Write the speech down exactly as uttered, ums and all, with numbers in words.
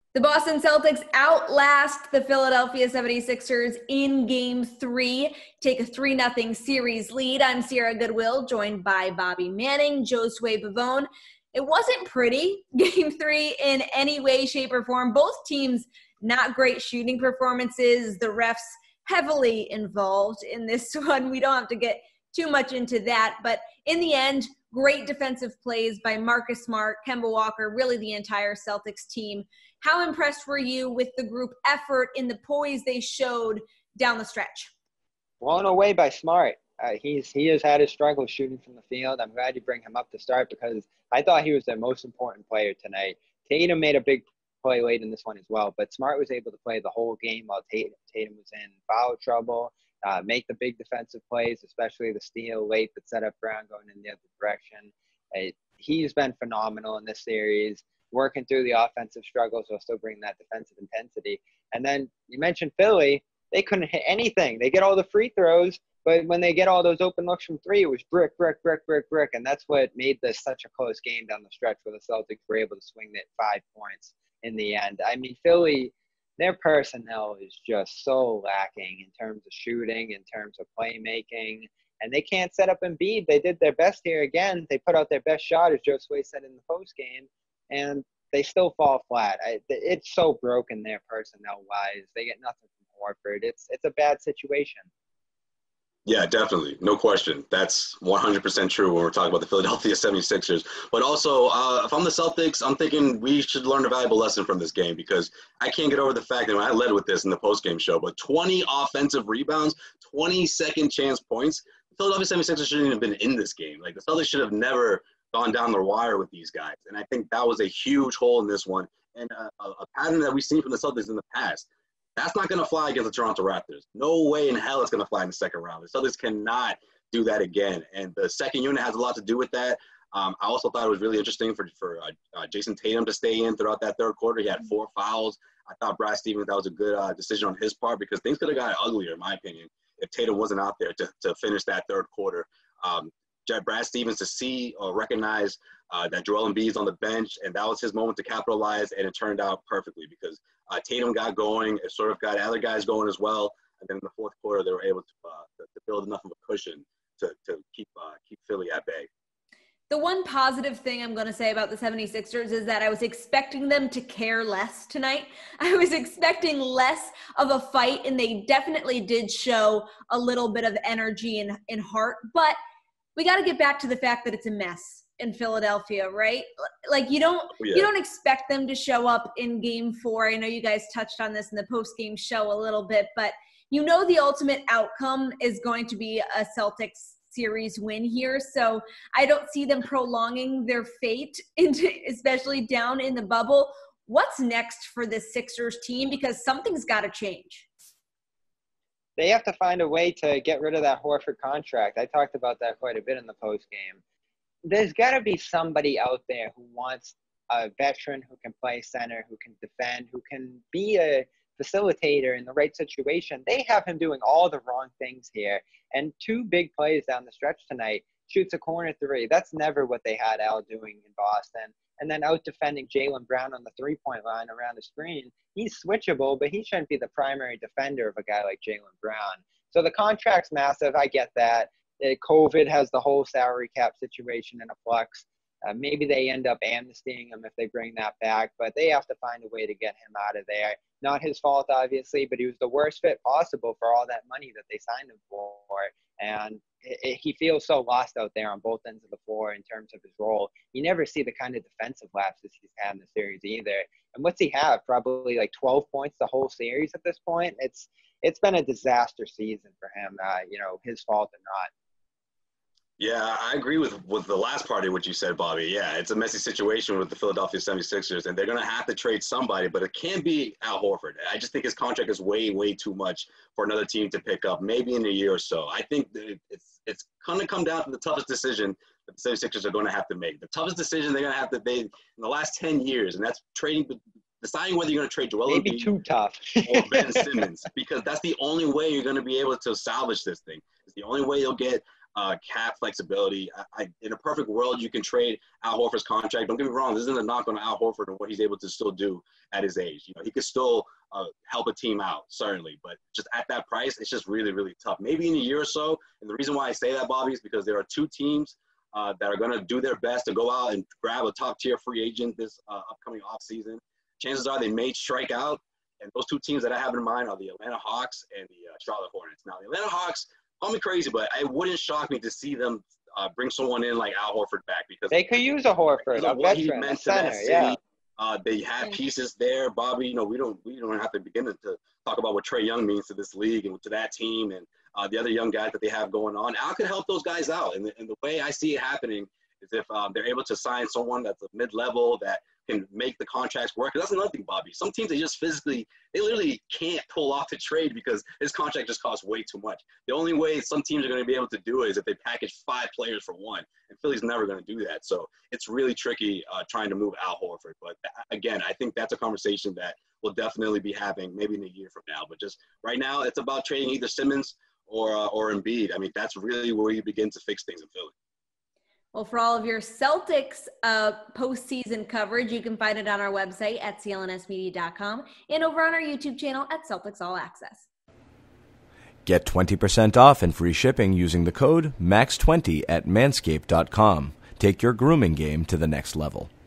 The Boston Celtics outlast the Philadelphia seventy-sixers in game three, take a three nothing series lead. I'm Sierra Goodwill, joined by Bobby Manning, Josue Pavon. It wasn't pretty, game three, in any way, shape, or form. Both teams, not great shooting performances. The refs heavily involved in this one. We don't have to get too much into that, but in the end, great defensive plays by Marcus Smart, Kemba Walker, really the entire Celtics team. How impressed were you with the group effort in the poise they showed down the stretch? Blown away by Smart. Uh, he's he has had his struggles shooting from the field. I'm glad you bring him up to start because I thought he was their most important player tonight. Tatum made a big play late in this one as well, but Smart was able to play the whole game while Tatum, Tatum was in foul trouble, uh, make the big defensive plays, especially the steal late that set up Brown going in the other direction. Uh, he's been phenomenal in this series, working through the offensive struggles while still bringing that defensive intensity. And then you mentioned Philly. They couldn't hit anything. They get all the free throws, but when they get all those open looks from three, it was brick, brick, brick, brick, brick. And that's what made this such a close game down the stretch where the Celtics were able to swing it five points in the end. I mean, Philly, their personnel is just so lacking in terms of shooting, in terms of playmaking, and they can't set up Embiid. They did their best here again. They put out their best shot, as Josue said in the postgame, and they still fall flat. I, it's so broken there personnel-wise. They get nothing from Horford. It's it's a bad situation. Yeah, definitely. No question. That's one hundred percent true when we're talking about the Philadelphia seventy-sixers. But also, uh, if I'm the Celtics, I'm thinking we should learn a valuable lesson from this game because I can't get over the fact that when I led with this in the postgame show, but twenty offensive rebounds, twenty second chance points, the Philadelphia seventy-sixers shouldn't have been in this game. Like, the Celtics should have never gone down the wire with these guys. And I think that was a huge hole in this one and a, a pattern that we've seen from the Celtics in the past. That's not going to fly against the Toronto Raptors. No way in hell it's going to fly in the second round. The Celtics cannot do that again. And the second unit has a lot to do with that. Um, I also thought it was really interesting for, for uh, uh, Jason Tatum to stay in throughout that third quarter. He had four fouls. I thought Brad Stevens, that was a good uh, decision on his part because things could have gotten uglier, in my opinion, if Tatum wasn't out there to, to finish that third quarter. Um, Brad Stevens to see or recognize uh, that Joel Embiid is on the bench, and that was his moment to capitalize, and it turned out perfectly because uh, Tatum got going. It sort of got other guys going as well, and then in the fourth quarter they were able to, uh, to, to build enough of a cushion to, to keep uh, keep Philly at bay. The one positive thing I'm going to say about the seventy-sixers is that I was expecting them to care less tonight. I was expecting less of a fight, and they definitely did show a little bit of energy and, and heart, but we got to get back to the fact that it's a mess in Philadelphia, right? Like you don't, oh, yeah. you don't expect them to show up in game four. I know you guys touched on this in the post-game show a little bit, but you know the ultimate outcome is going to be a Celtics series win here. So I don't see them prolonging their fate into, especially down in the bubble. What's next for the Sixers team? Because something's got to change. They have to find a way to get rid of that Horford contract. I talked about that quite a bit in the postgame. There's got to be somebody out there who wants a veteran who can play center, who can defend, who can be a facilitator in the right situation. They have him doing all the wrong things here. And two big plays down the stretch tonight, shoots a corner three. That's never what they had Al doing in Boston. And then out defending Jaylen Brown on the three-point line around the screen. He's switchable, but he shouldn't be the primary defender of a guy like Jaylen Brown. So the contract's massive. I get that. COVID has the whole salary cap situation in a flux. Uh, maybe they end up amnestying him if they bring that back, but they have to find a way to get him out of there. Not his fault, obviously, but he was the worst fit possible for all that money that they signed him for. And it, it, he feels so lost out there on both ends of the floor in terms of his role. You never see the kind of defensive lapses he's had in the series either. And what's he have? Probably like twelve points the whole series at this point. It's It's been a disaster season for him, uh, you know, his fault or not. Yeah, I agree with, with the last part of what you said, Bobby. Yeah, it's a messy situation with the Philadelphia seventy-sixers, and they're going to have to trade somebody, but it can't be Al Horford. I just think his contract is way, way too much for another team to pick up, maybe in a year or so. I think that it's it's going to come down to the toughest decision that the seventy-sixers are going to have to make. The toughest decision they're going to have to make in the last ten years, and that's trading deciding whether you're going to trade Joel Maybe Embiid too tough. or Ben Simmons, because that's the only way you're going to be able to salvage this thing. It's the only way you'll get uh, cap flexibility. I, I, in a perfect world, you can trade Al Horford's contract. Don't get me wrong. This isn't a knock on Al Horford and what he's able to still do at his age. You know, he could still uh, help a team out, certainly. But just at that price, it's just really, really tough. Maybe in a year or so. And the reason why I say that, Bobby, is because there are two teams uh, that are going to do their best to go out and grab a top-tier free agent this uh, upcoming offseason. Chances are they may strike out. And those two teams that I have in mind are the Atlanta Hawks and the uh, Charlotte Hornets. Now, the Atlanta Hawks, call me crazy, but it wouldn't shock me to see them uh, bring someone in like Al Horford back, because they could use a Horford, a what veteran, he meant a center, to that city. yeah. Uh, they have pieces there, Bobby. You know, we don't we don't have to begin to talk about what Trae Young means to this league and to that team and uh, the other young guys that they have going on. Al could help those guys out, and the, and the way I see it happening is if um, they're able to sign someone that's a mid-level that can make the contracts work. That's another thing, Bobby. Some teams, they just physically, they literally can't pull off the trade because his contract just costs way too much. The only way some teams are going to be able to do it is if they package five players for one, and Philly's never going to do that. So it's really tricky uh, trying to move Al Horford. But again, I think that's a conversation that we'll definitely be having maybe in a year from now. But just right now, it's about trading either Simmons or uh, or Embiid. I mean, that's really where you begin to fix things in Philly. Well, for all of your Celtics uh, postseason coverage, you can find it on our website at C L N S media dot com and over on our YouTube channel at Celtics All Access. Get twenty percent off and free shipping using the code max twenty at manscaped dot com. Take your grooming game to the next level.